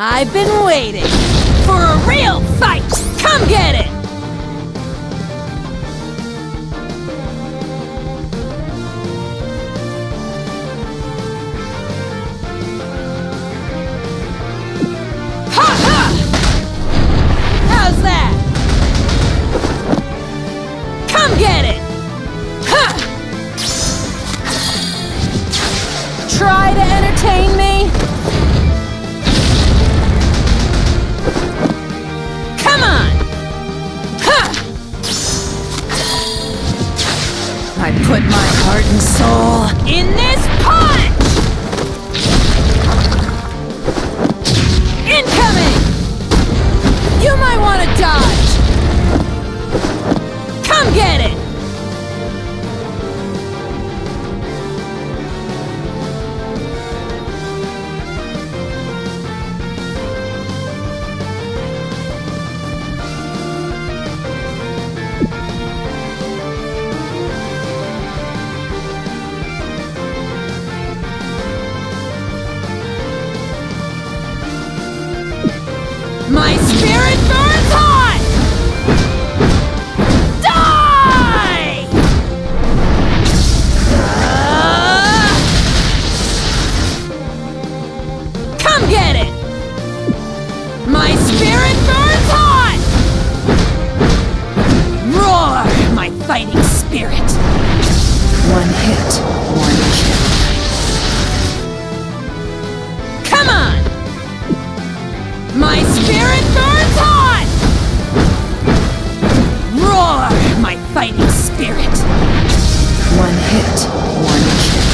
I've been waiting for a real fight! Come get it! Ha ha! How's that? Come get it! Ha! Try to entertain me? Come on! Ha! I put my heart and soul in this punch! Incoming! You might want to dodge! Come get it! My spirit burns hot! Die! Come get it! My spirit burns hot! Roar, my fighting spirit! One hit, one kill. Come on! My spirit burns hot! Roar, my fighting spirit! One hit, one kill.